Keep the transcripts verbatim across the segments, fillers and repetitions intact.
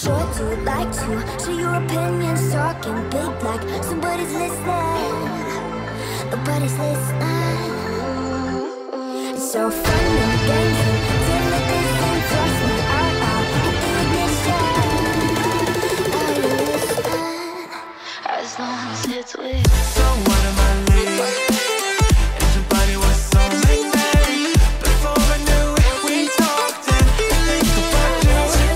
sure to like to share your opinions, talking big like somebody's listening. Nobody's listening. It's so fun and games until it isn't. Trust me, I'll, I'll hit the ignition. Are you listening? As long as it's with. So what am I late? And your body was so magnetic. Before I knew it, we talked and think about just a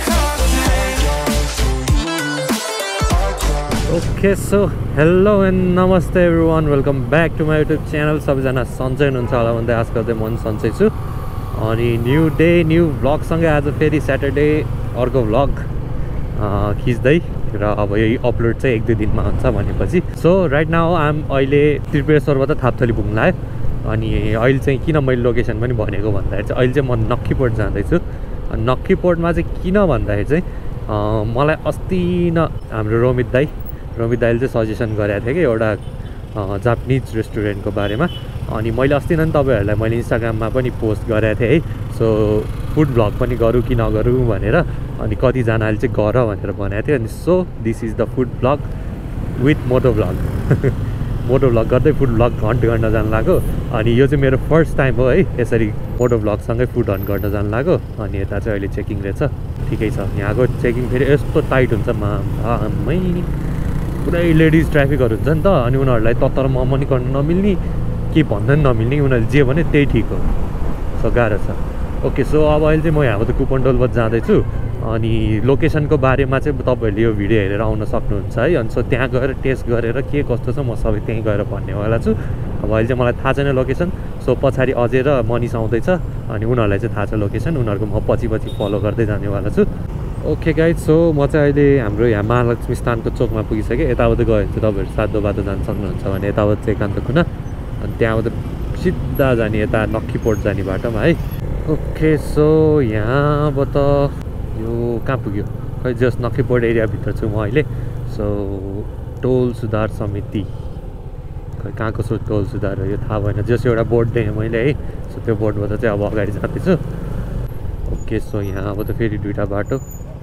cocktail. Okay, so hello and namaste everyone, welcome back to my YouTube channel. सबैजना सन्चै हुनुहुन्छ होला भन्दै आशा गर्दै म पनि सन्चै छु। अनि न्यू डे न्यू भ्लग सँगै आज फेरि स्याटरडे अर्को भ्लग खिच्दै र अब यही अपलोड चाहिँ एक दुई दिनमा हुन्छ भनेपछि। So right now I am अहिले त्रिपुरेश्वरबाट थापथली पुग्न लाग्यो। अनि अहिले चाहिँ किन मैले लोकेसन पनि भनेको भन्दाखेरि चाहिँ अहिले चाहिँ म नक्खीपोर्ट जाँदैछु। नक्खीपोर्टमा चाहिँ किन भन्दाखेरि चाहिँ मलाई अस्ति न हाम्रो रोमित दाई रोमित दाइले चाहिँ सजेसन गरेको थियो कि एउटा जापानिज रेस्टुरेन्टको बारेमा। अनि मैले अस्ति नै तपाईँहरूलाई मैले इन्स्टाग्राममा पनि पोस्ट गरेको थिएँ है। सो फुड भ्लग पनि गरौँ कि नगरौँ भनेर, अनि कतिजनाले चाहिँ गर भनेर भनेको थियो। अनि so this is the food vlog with मोटो भ्लग मोटो भ्लग गर्दै फुड भ्लग हन्ट गर्न जानु लाग्यो। अनि यो चाहिँ मेरो फर्स्ट टाइम हो है यसरी मोटो भ्लगसँगै फुड हन्ट गर्न जानु लाग्यो। अनि यता चाहिँ अहिले चेकिङ रहेछ, ठिकै छ। यहाँको चेकिङ फेरि यस्तो टाइट हुन्छ मै पुरै लेडिज ट्राफिकहरू हुन्छ नि त। अनि उनीहरूलाई तत्तर म पनि गर्न नमिल्ने के भन्दा पनि नमिल्ने, उनीहरूले जे भने त्यही ठिक हो। सो गाह्रो छ। ओके, सो अब अहिले चाहिँ म यहाँबाट कुपन डोलबाट जाँदैछु। अनि लोकेसनको बारेमा चाहिँ तपाईँहरूले यो भिडियो हेरेर आउन सक्नुहुन्छ है। अनि सो त्यहाँ गएर टेस्ट गरेर के कस्तो छ म सबै त्यहीँ गएर भन्नेवाला छु। अब अहिले चाहिँ मलाई थाहा छैन लोकेसन। सो पछाडि अझै र मनिस आउँदैछ, अनि उनीहरूलाई चाहिँ थाहा छ लोकेसन, उनीहरूको म पछि पछि फलो गर्दै जानेवाला छु। ओके गाइज, सो म चाहिँ अहिले हाम्रो यहाँ महालक्ष्मी स्थानको चोकमा पुगिसकेँ। यताबाट गयो भने चाहिँ तपाईँहरू सातो बाटो जान सक्नुहुन्छ भने यताबाट चाहिँ एकान्त कुना, अनि त्यहाँबाट सिधा जाने यता नक्खीपोर्ट जाने बाटोमा है। ओके, सो यहाँबाट यो कहाँ पुग्यो खै, जस्ट नक्खीपोर्ट एरियाभित्र छु म अहिले। सो टोल सुधार समिति खै कहाँको सो टोल सुधार हो यो थाहा भएन, जस एउटा बोर्ड देखेँ मैले है। सो त्यो बोर्डबाट चाहिँ अब अगाडि जाँदैछु। ओके, सो यहाँबाट फेरि दुईवटा बाटो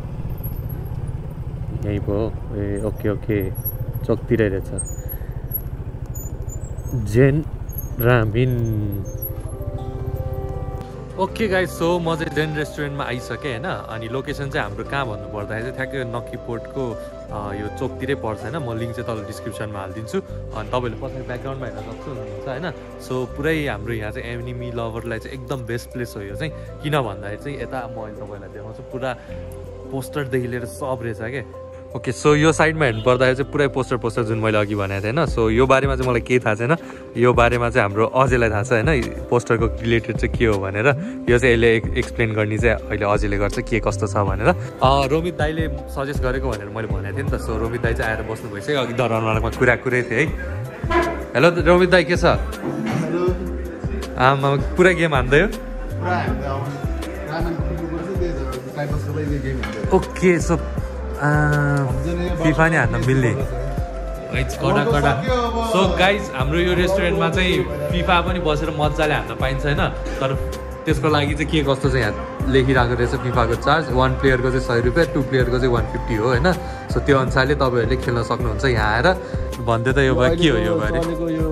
यहीँ भयो। ए ओके ओके, चोकतिरै रहेछ Zen Ramen. Okay guys, so म चाहिँ जेन रेस्टुरेन्टमा आइसकेँ होइन। अनि लोकेसन चाहिँ हाम्रो कहाँ भन्नु पर्दाखेरि चाहिँ ठ्याक्कै नक्खीपोर्टको यो चोकतिरै पर्छ होइन। म लिङ्क चाहिँ तल डिस्क्रिप्सनमा हालिदिन्छु, अनि तपाईँले पछाडि ब्याकग्राउन्डमा हेर्न सक्नुहुन्छ होइन। सो पुरै हाम्रो यहाँ चाहिँ एनिमी लभरलाई चाहिँ एकदम बेस्ट प्लेस हो यो चाहिँ। किन भन्दाखेरि चाहिँ यता म अहिले तपाईँलाई देखाउँछु, पुरा पोस्टरदेखि लिएर सब रहेछ क्या। ओके, सो यो साइडमा हेर्नु पर्दाखेरि चाहिँ पुरै पोस्टर पोस्टर जुन मैले अघि भनेको थिएँ होइन। सो यो बारेमा चाहिँ मलाई केही थाहा छैन, यो बारेमा चाहिँ हाम्रो अजयलाई थाहा छ होइन, पोस्टरको रिलेटेड चाहिँ के हो भनेर। यो चाहिँ यसले एक्सप्लेन गर्ने चाहिँ अहिले अजयले गर्छ के कस्तो छ भनेर। रोमित दाईले सजेस्ट गरेको भनेर मैले भनेको थिएँ नि त। सो रोमित दाई चाहिँ आएर बस्नु भइसक्यो, अघि दरबारमा कुरा कुरै थिएँ है। हेलो रोमित दाई, के छ? आमा पुरै गेम हान्दै हो? ओके, सो फिफा नै हान्न मिल्ने कडा कडा। सो गाइज, हाम्रो यो रेस्टुरेन्टमा चाहिँ फिफा पनि बसेर मजाले हान्न पाइन्छ होइन। तर त्यसको लागि चाहिँ के कस्तो चाहिँ यहाँ लेखिरहेको रहेछ, फिफाको चार्ज वान प्लेयरको चाहिँ सय रुपियाँ, टु प्लेयरको चाहिँ वान फिफ्टी हो होइन। सो त्यो अनुसारले तपाईँहरूले खेल्न सक्नुहुन्छ यहाँ आएर। भन्दै त यो भयो के हो यो बारे?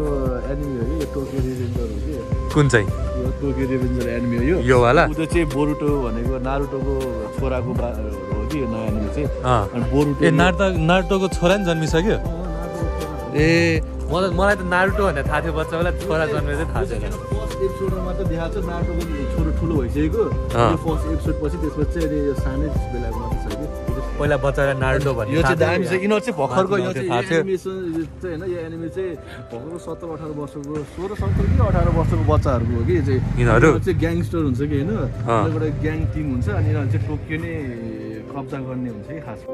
कुन चाहिँ टोकियो रेभेन्जर एनिमी हो यो यो वाला? त्यो चाहिँ बोरुटो भनेको नारुटोको छोराको हो कि यो नयाँ एनिमी चाहिँ। अनि बोरुटो ए नारुटो नारुटोको छोरा नि जन्मिसक्यो? ए मलाई मलाई त नारुटो भनेर थाहा थियो, बच्चा बेला छोरा जन्मेर चाहिँ थाहा छैन। एपिसोडमा मात्र देखाएको छ नारुटोको छोरो ठुलो भइसकेको। यो फर्स्ट एपिसोड पछि त्यसपछि चाहिँ यो सानै बेलाको मात्र छ कि पहिला बच्चालाई नारुटो भन्ने। यो चाहिँ दामी छ, यिनीहरू चाहिँ भर्खरको यो चाहिँ एनिमेसन चाहिँ होइन। यो एनिमे चाहिँ भर्खरको सत्तर अठार वर्षको सोह्र सत्तर कि अठार वर्षको बच्चाहरूको हो कि यो चाहिँ। यिनीहरू चाहिँ ग्याङस्टर हुन्छ कि होइन, एउटा ग्याङ टिम हुन्छ, अनि यिनीहरू चाहिँ टोकियो नै कब्जा गर्ने हुन्छ कि खास।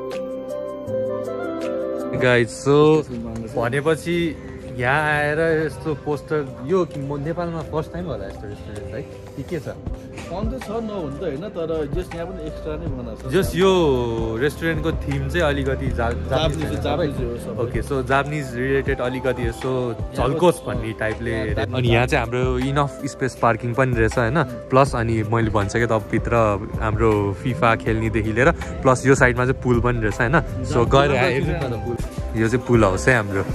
गाइज, सो भनेपछि यहाँ आएर यस्तो पोस्टर, यो नेपालमा फर्स्ट टाइम होला यस्तो रेस्टुरेन्ट है कि के छ? सन्चै छ नहुन त हैन तर जस यहाँ पनि एक्स्ट्रा नै बनाएको छ जस यो रेस्टुरेन्टको थीम चाहिँ अलिकति Japanese okay so Japanese related अलिकति यसो झल्कोस् भन्ने टाइपले अनि यहाँ चाहिँ हाम्रो इनफ स्पेस पार्किङ पनि रहेछ हैन प्लस अनि मैले भनिसकेँ त भित्र हाम्रो फिफा खेल्नेदेखि लिएर प्लस यो साइडमा चाहिँ पुल पनि रहेछ हैन सो गएर यो चाहिँ पुल हाउस है हाम्रो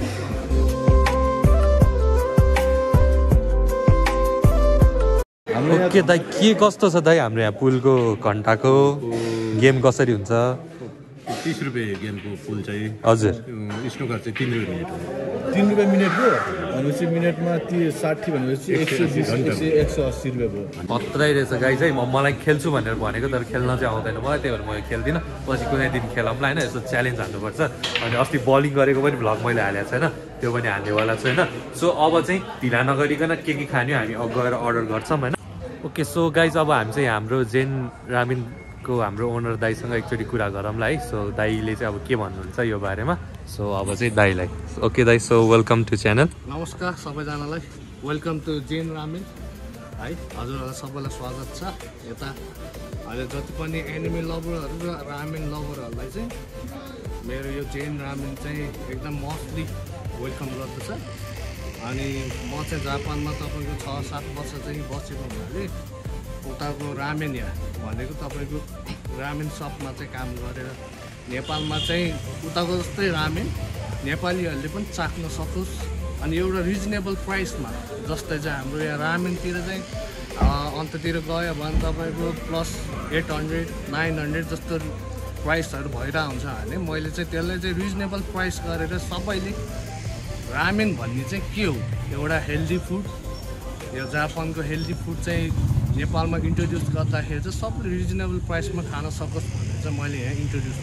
ओके दाइ के कस्तो छ दाइ हाम्रो यहाँ पुलको घन्टाको गेम कसरी हुन्छ तीस रुपियाँ गेमको पुल चाहिँ हजुर स्नोकर चाहिँ तिन रुपियाँ मिनट हो तीन रुपियाँ मिनटको भनेपछि मिनटमा ती साठी भनेपछि एक सय बिस एक सय अस्सी रुपियाँ भयो खत्रै रहेछ गाई चाहिँ म मलाई खेल्छु भनेर भनेको तर खेल्न चाहिँ आउँदैन मलाई त्यही भएर म खेल्दिनँ पछि कुनै दिन खेलाउँला होइन यस्तो च्यालेन्ज हान्नुपर्छ अनि अस्ति बलिङ गरेको पनि भ्लग मैले हालेको छैन त्यो पनि हाल्नेवाला छु होइन सो अब चाहिँ ढिला नगरिकन के के खाने हामी अब गएर अर्डर गर्छौँ होइन ओके सो गाइज अब हामी चाहिँ हाम्रो जेन रामेनको हाम्रो ओनर दाईसँग एकचोटि कुरा गरौँला है सो दाईले चाहिँ अब के भन्नुहुन्छ यो बारेमा सो अब चाहिँ दाईलाई ओके दाई सो वेलकम टु च्यानल नमस्कार सबैजनालाई वेलकम टु जेन रामेन है हजुरहरूलाई सबैलाई स्वागत छ यता अहिले जति पनि एनिमी लभरहरू र रामेन लभरहरूलाई चाहिँ मेरो यो जेन रामेन चाहिँ एकदम मोस्टली वेलकम गर्दछ अनि म चाहिँ जापानमा तपाईँको छ सात वर्ष चाहिँ बसेको हुनाले उताको रामेन या भनेको तपाईँको रामेन सपमा चाहिँ काम गरेर नेपालमा चाहिँ उताको जस्तै रामेन नेपालीहरूले पनि चाख्न सकोस् अनि एउटा रिजनेबल प्राइसमा जस्तै चाहिँ हाम्रो यहाँ रामेनतिर चाहिँ अन्ततिर गयो भने तपाईँको plus eight hundred nine hundred जस्तो प्राइसहरू भइरहेको हुन्छ भने मैले चाहिँ त्यसलाई चाहिँ रिजनेबल प्राइस गरेर सबैले रामेन भन्ने चाहिँ के हो एउटा हेल्दी फुड यो जापानको हेल्दी फुड चाहिँ नेपालमा इन्ट्रोड्युस गर्दाखेरि चाहिँ सबले रिजनेबल प्राइसमा खान सकोस् भनेर चाहिँ मैले यहाँ इन्ट्रोड्युस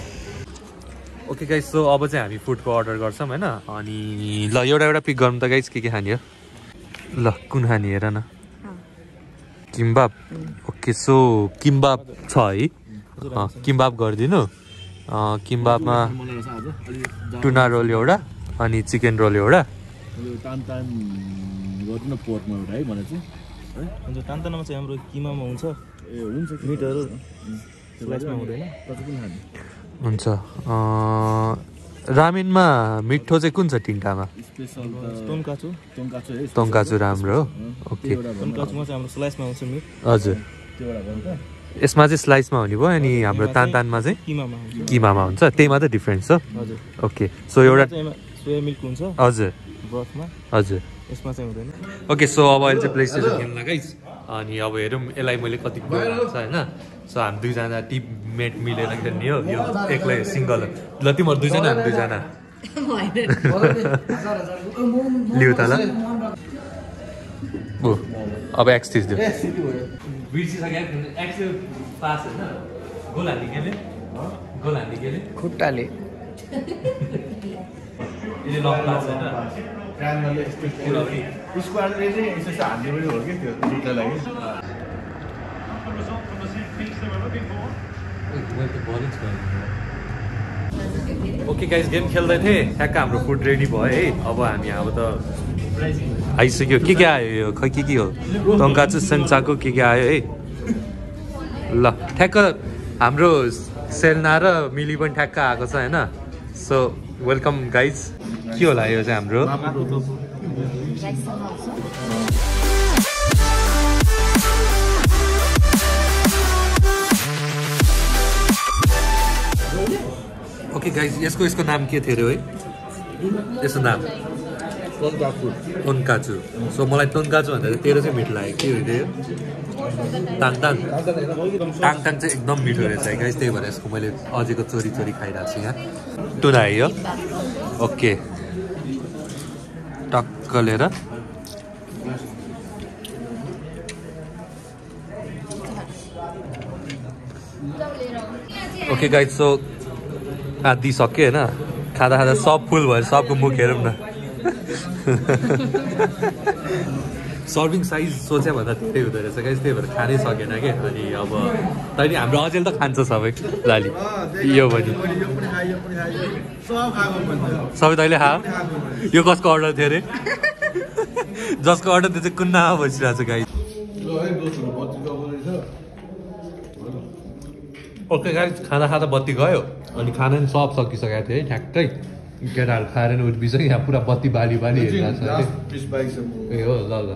गरेको ओके गाइज सो अब चाहिँ हामी फुडको अर्डर गर्छौँ होइन अनि ल एउटा एउटा पिक गरौँ त गाइज के के खाने हो ल कुन खाने हेर न किम्बाब ओके सो किम्बाब छ है किम्बाब गरिदिनु किम्बाबमा टुना रोल एउटा अनि चिकन रोल एउटा टान टान गर्नु पोर्कमा एउटा है भने चाहिँ है हुन्छ तानतानमा चाहिँ हाम्रो किमामा हुन्छ ए हुन्छ मिटहरू स्लाइसमा हुँदैन कति पनि खाने हुन्छ रामेनमा मिठो चाहिँ कुन छ तिनटामा स्पेशल टोन्काचु टोन्काचु है टोन्काचु राम्रो हो ओके टोन्काचुमा चाहिँ हाम्रो स्लाइसमा आउँछ मिट हजुर त्यो एउटा गर्नु त यसमा चाहिँ स्लाइसमा हुने भयो अनि हाम्रो तान तानमा चाहिँ किमामा हुन्छ किमामा हुन्छ त्यही मात्रै डिफ्रेन्स छ हजुर ओके सो एउटा सोया मिल्क हुन्छ हजुर ब्रथमा हजुर यसमा चाहिँ हुँदैन ओके सो अब अहिले चाहिँ प्ले स्टेसन खेल्न गाइज अनि अब हेरौँ यसलाई मैले कति कुरो लाग्छ होइन सो हामी दुईजना टिममेट मिलेर खेल्ने हो यो एक्लै सिङ्गल ल तिमीहरू दुईजना हामी दुईजना लिउ त ल ओ अब एक्स थिच्दियो बिर्सिसक्यो एक्स पास होइन गोल हान्ने केले गोल हान्ने केले खुट्टाले यसले लङ पास होइन क्यानले स्क्वाडले चाहिँ यसो हान्ने पनि हो कि त्यो जुत्ता लागि ओके गाइस गेम खेल्दै थिएँ ठ्याक्क हाम्रो फुड रेडी भयो है अब हामी अब त आइसक्यो के के आयो यो खै के के हो टोन्काचु सेन्चाको के के आयो है ल ठ्याक्क हाम्रो सेलना र मिली पनि ठ्याक्क आएको छ होइन सो वेलकम गाइज के होला यो चाहिँ हाम्रो ओके गाइज यसको यसको नाम के थियो अरे है यसको नाम टोन्काचु सो मलाई टोन्काचु भन्दा चाहिँ तेरो चाहिँ मिठो लाग्यो के हो त्यो ताङ ताङ ताङ ताङ चाहिँ एकदम मिठो रहेछ है गाइस त्यही भएर यसको मैले अझैको चोरी चोरी खाइरहेको छु यहाँ टुना है यो ओके टक्क लिएर ओके गाइस सो आधी सक्यो होइन खाँदा खाँदा सब फुल भयो सबको मुख हेरौँ न सर्भिङ साइज सोचे भन्दा धेरै हुँदो रहेछ गाइस त्यही भएर खानै सकेन कि अनि अब तैँले हाम्रो अझै त खान्छ सबै लाली यो पनि सबै तैँले खा यो कसको अर्डर थियो अरे जसको अर्डर त्यो चाहिँ कुन्ना बसिरहेको छ गाइस ओके गाइस खाना खाँदा बत्ती गयो अनि खाना पनि सब सकिसकेको थियो है ठ्याक्कै केटाहरू खाएर नि उठ्बिसक्यो यहाँ पुरा बत्ती बाली बाली हेरिरहेको छ ए हो ल ल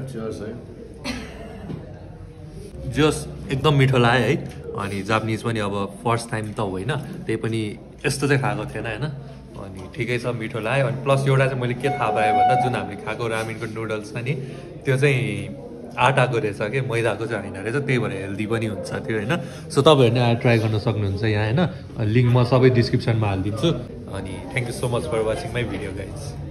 जस एकदम मिठो लाग्यो है अनि जापानिज पनि अब फर्स्ट टाइम त होइन त्यही पनि यस्तो चाहिँ खाएको थिएन होइन अनि ठिकै छ मिठो लाग्यो अनि प्लस एउटा चाहिँ मैले के थाहा पाएँ भन्दा जुन हामीले खाएको रामेनको नुडल्स छ नि त्यो चाहिँ आटाको रहेछ कि मैदाको चाहिँ होइन रहेछ त्यही भएर हेल्दी पनि हुन्छ त्यो होइन सो तपाईँहरू नै आएर ट्राई गर्न सक्नुहुन्छ यहाँ होइन लिङ्क म सबै डिस्क्रिप्सनमा हालिदिन्छु अनि thank you so much for watching my video guys